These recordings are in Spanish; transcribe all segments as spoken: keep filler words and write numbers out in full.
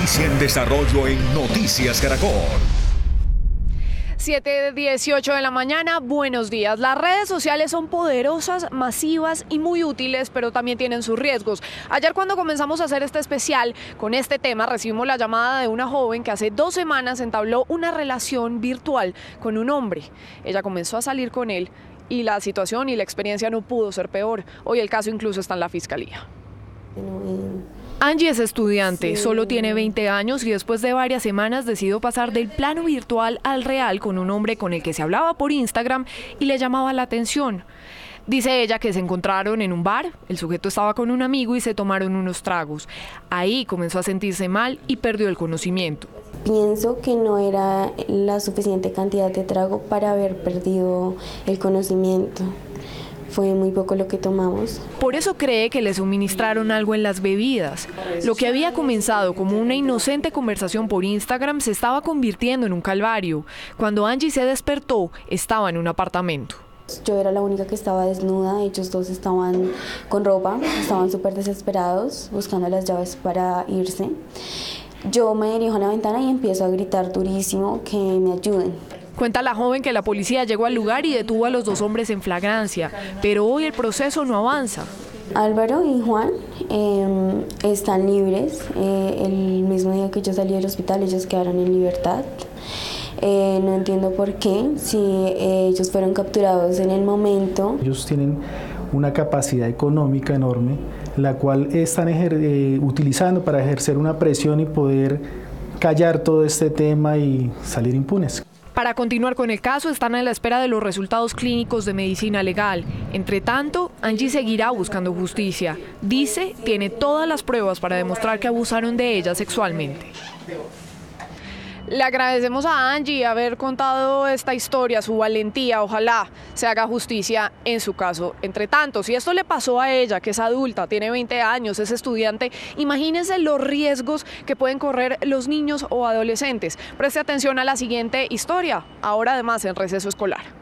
Noticia en desarrollo en Noticias Caracol. siete dieciocho de la mañana, buenos días. Las redes sociales son poderosas, masivas y muy útiles, pero también tienen sus riesgos. Ayer, cuando comenzamos a hacer este especial con este tema, recibimos la llamada de una joven que hace dos semanas entabló una relación virtual con un hombre. Ella comenzó a salir con él y la situación y la experiencia no pudo ser peor. Hoy el caso incluso está en la fiscalía. Angie es estudiante, sí. Solo tiene veinte años y después de varias semanas decidió pasar del plano virtual al real con un hombre con el que se hablaba por Instagram y le llamaba la atención. Dice ella que se encontraron en un bar, el sujeto estaba con un amigo y se tomaron unos tragos. Ahí comenzó a sentirse mal y perdió el conocimiento. Pienso que no era la suficiente cantidad de trago para haber perdido el conocimiento. Fue muy poco lo que tomamos. Por eso cree que le suministraron algo en las bebidas. Lo que había comenzado como una inocente conversación por Instagram se estaba convirtiendo en un calvario. Cuando Angie se despertó, estaba en un apartamento. Yo era la única que estaba desnuda, ellos dos estaban con ropa, estaban súper desesperados, buscando las llaves para irse. Yo me dirijo a la ventana y empiezo a gritar durísimo que me ayuden. Cuenta la joven que la policía llegó al lugar y detuvo a los dos hombres en flagrancia, pero hoy el proceso no avanza. Álvaro y Juan eh, están libres. Eh, el mismo día que yo salí del hospital, ellos quedaron en libertad. Eh, no entiendo por qué, si eh, ellos fueron capturados en el momento. Ellos tienen una capacidad económica enorme, la cual están eh, utilizando para ejercer una presión y poder callar todo este tema y salir impunes. Para continuar con el caso, están a la espera de los resultados clínicos de medicina legal. Entre tanto, Angie seguirá buscando justicia. Dice, tiene todas las pruebas para demostrar que abusaron de ella sexualmente. Le agradecemos a Angie haber contado esta historia, su valentía. Ojalá se haga justicia en su caso. Entre tanto, si esto le pasó a ella, que es adulta, tiene veinte años, es estudiante, imagínense los riesgos que pueden correr los niños o adolescentes. Preste atención a la siguiente historia, ahora además en receso escolar.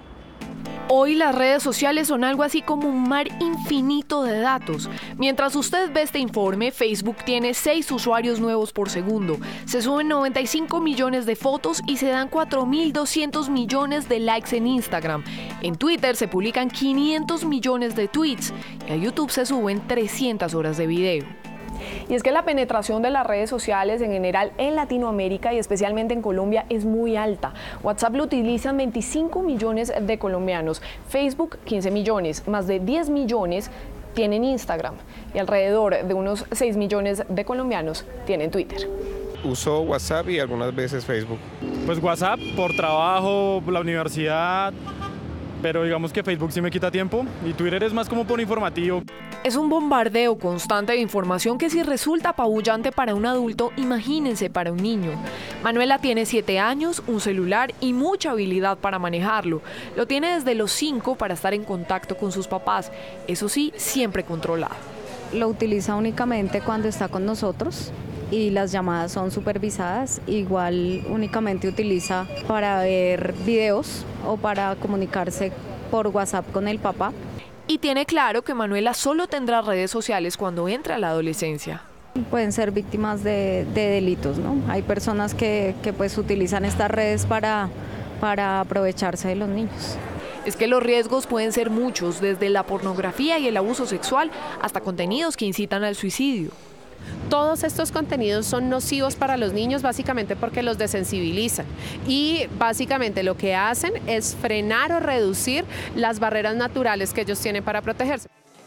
Hoy las redes sociales son algo así como un mar infinito de datos. Mientras usted ve este informe, Facebook tiene seis usuarios nuevos por segundo. Se suben noventa y cinco millones de fotos y se dan cuatro mil doscientos millones de likes en Instagram. En Twitter se publican quinientos millones de tweets y a YouTube se suben trescientas horas de video. Y es que la penetración de las redes sociales en general en Latinoamérica y especialmente en Colombia es muy alta. WhatsApp lo utilizan veinticinco millones de colombianos, Facebook quince millones, más de diez millones tienen Instagram y alrededor de unos seis millones de colombianos tienen Twitter. Uso WhatsApp y algunas veces Facebook. Pues WhatsApp por trabajo, por la universidad, pero digamos que Facebook sí me quita tiempo y Twitter es más como por informativo. Es un bombardeo constante de información que si resulta apabullante para un adulto, imagínense para un niño. Manuela tiene siete años, un celular y mucha habilidad para manejarlo. Lo tiene desde los cinco para estar en contacto con sus papás, eso sí, siempre controlado. Lo utiliza únicamente cuando está con nosotros y las llamadas son supervisadas. Igual únicamente utiliza para ver videos o para comunicarse por WhatsApp con el papá. Y tiene claro que Manuela solo tendrá redes sociales cuando entre a la adolescencia. Pueden ser víctimas de, de delitos, ¿no? Hay personas que, que pues utilizan estas redes para, para aprovecharse de los niños. Es que los riesgos pueden ser muchos, desde la pornografía y el abuso sexual hasta contenidos que incitan al suicidio. Todos estos contenidos son nocivos para los niños básicamente porque los desensibilizan y básicamente lo que hacen es frenar o reducir las barreras naturales que ellos tienen para protegerse.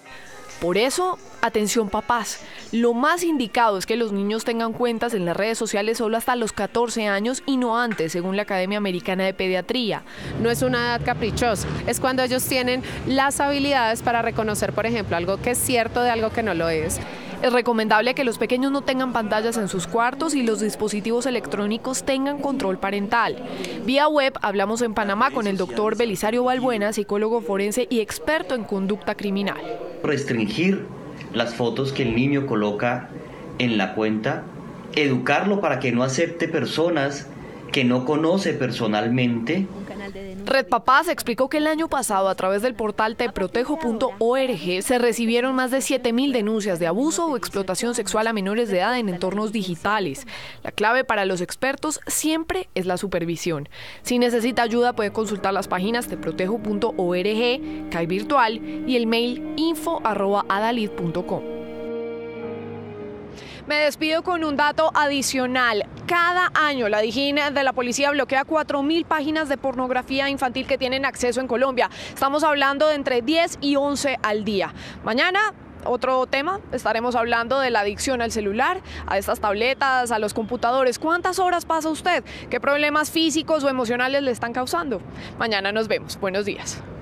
Por eso, atención papás, lo más indicado es que los niños tengan cuentas en las redes sociales solo hasta los catorce años y no antes, según la Academia Americana de Pediatría. No es una edad caprichosa, es cuando ellos tienen las habilidades para reconocer, por ejemplo, algo que es cierto de algo que no lo es. Es recomendable que los pequeños no tengan pantallas en sus cuartos y los dispositivos electrónicos tengan control parental. Vía web hablamos en Panamá con el doctor Belisario Balbuena, psicólogo forense y experto en conducta criminal. Restringir las fotos que el niño coloca en la cuenta, educarlo para que no acepte personas que no conoce personalmente. Red Papás explicó que el año pasado a través del portal te protejo punto org se recibieron más de siete mil denuncias de abuso o explotación sexual a menores de edad en entornos digitales. La clave para los expertos siempre es la supervisión. Si necesita ayuda puede consultar las páginas te protejo punto org, C A I Virtual y el mail info arroba adalid punto com. Me despido con un dato adicional. Cada año la Dijín de la policía bloquea cuatro mil páginas de pornografía infantil que tienen acceso en Colombia. Estamos hablando de entre diez y once al día. Mañana, otro tema, estaremos hablando de la adicción al celular, a estas tabletas, a los computadores. ¿Cuántas horas pasa usted? ¿Qué problemas físicos o emocionales le están causando? Mañana nos vemos. Buenos días.